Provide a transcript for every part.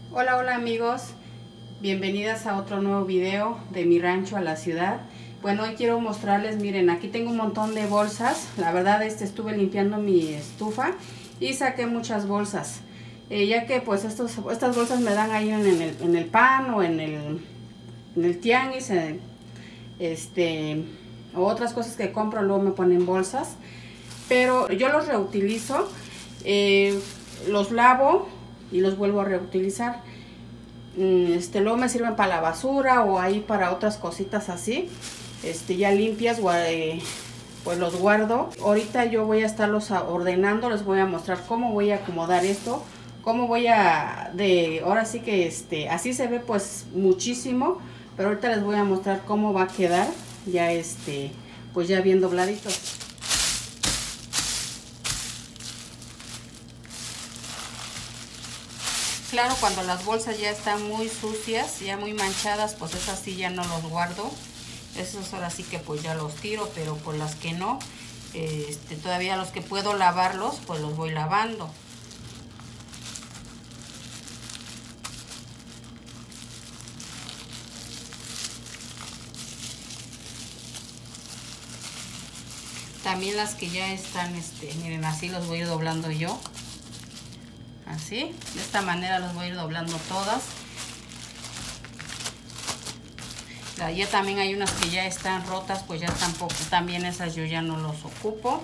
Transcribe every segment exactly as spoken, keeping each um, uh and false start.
Hola, hola amigos, bienvenidas a otro nuevo video de mi rancho a la ciudad. Bueno, hoy quiero mostrarles, miren, aquí tengo un montón de bolsas. La verdad, este estuve limpiando mi estufa y saqué muchas bolsas, eh, ya que pues estos, estas bolsas me dan ahí en el, en el pan o en el, en el tianguis, en, este, o otras cosas que compro, luego me ponen bolsas, pero yo los reutilizo, eh, los lavo y los vuelvo a reutilizar. Este, luego me sirven para la basura o ahí para otras cositas así, este, ya limpias, pues los guardo. Ahorita yo voy a estarlos ordenando, les voy a mostrar cómo voy a acomodar esto, cómo voy a, de, ahora sí que este, así se ve pues muchísimo, pero ahorita les voy a mostrar cómo va a quedar ya este, pues ya bien dobladitos. Claro, cuando las bolsas ya están muy sucias, ya muy manchadas, pues esas sí ya no los guardo. Esos ahora sí que pues ya los tiro, pero por las que no, este, todavía los que puedo lavarlos, pues los voy lavando. También las que ya están, este, miren, así los voy a ir doblando yo. Así, de esta manera los voy a ir doblando todas. Ya también hay unas que ya están rotas, pues ya tampoco, también esas yo ya no los ocupo.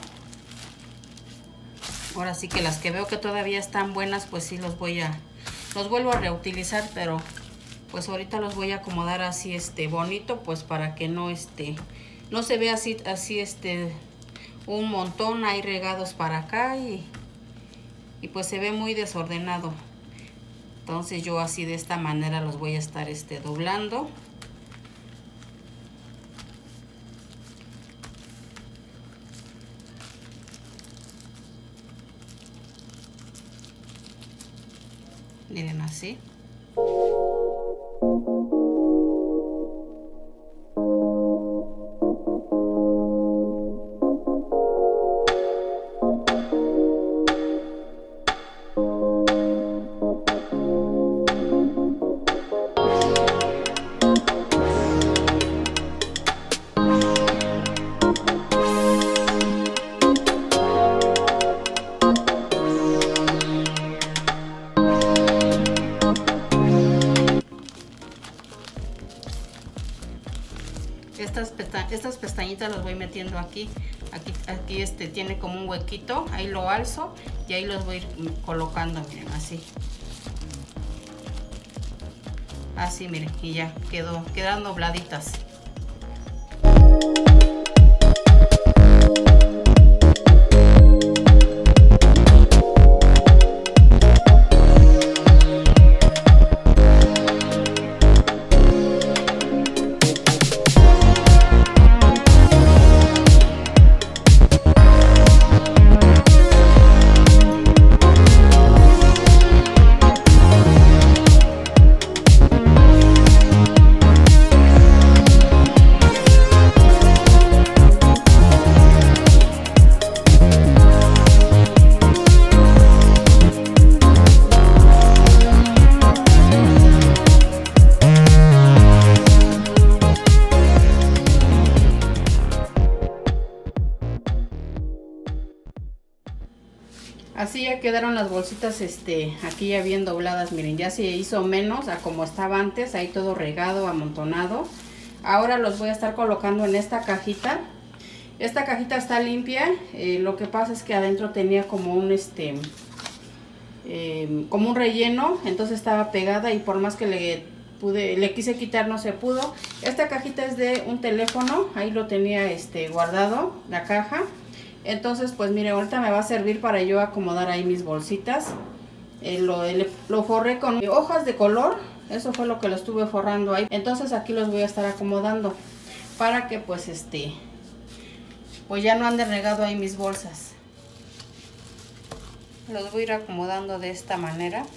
Ahora sí que las que veo que todavía están buenas, pues sí los voy a, los vuelvo a reutilizar, pero pues ahorita los voy a acomodar así, este, bonito, pues para que no, este, no se vea así, así, este, un montón ahí regados para acá y, y pues se ve muy desordenado. Entonces yo así de esta manera los voy a estar, este, doblando. Miren así. Estas, pesta estas pestañitas las voy metiendo aquí. Aquí, aquí este tiene como un huequito. Ahí lo alzo y ahí los voy a ir colocando, miren, así. Así, miren, y ya quedó, quedan dobladitas. Así ya quedaron las bolsitas, este, aquí ya bien dobladas, miren, ya se hizo menos a como estaba antes, ahí todo regado, amontonado. Ahora los voy a estar colocando en esta cajita. Esta cajita está limpia, eh, lo que pasa es que adentro tenía como un, este, eh, como un relleno, entonces estaba pegada y por más que le pude, le quise quitar no se pudo. Esta cajita es de un teléfono, ahí lo tenía, este, guardado, la caja. Entonces pues mire, ahorita me va a servir para yo acomodar ahí mis bolsitas. eh, lo, le, lo forré con hojas de color, eso fue lo que lo estuve forrando ahí. Entonces aquí los voy a estar acomodando para que pues este, pues ya no ande regado ahí mis bolsas. Los voy a ir acomodando de esta manera.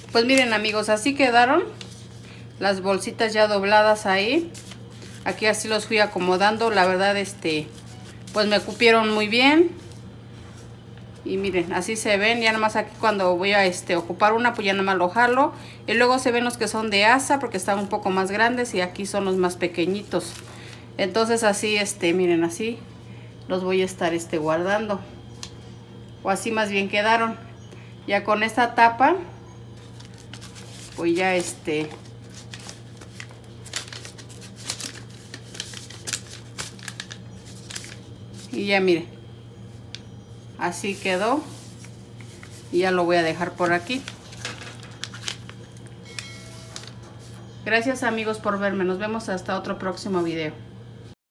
Pues miren amigos, así quedaron las bolsitas ya dobladas ahí. Aquí así los fui acomodando, la verdad este pues me cupieron muy bien. Y miren, así se ven. Ya nada más aquí cuando voy a este ocupar una, pues ya nada más lo jalo. Y luego se ven los que son de asa, porque están un poco más grandes, y aquí son los más pequeñitos. Entonces así, este, miren, así los voy a estar este guardando. O así más bien quedaron. Ya con esta tapa, pues ya este... Y ya miren, así quedó. Y ya lo voy a dejar por aquí. Gracias amigos por verme. Nos vemos hasta otro próximo video.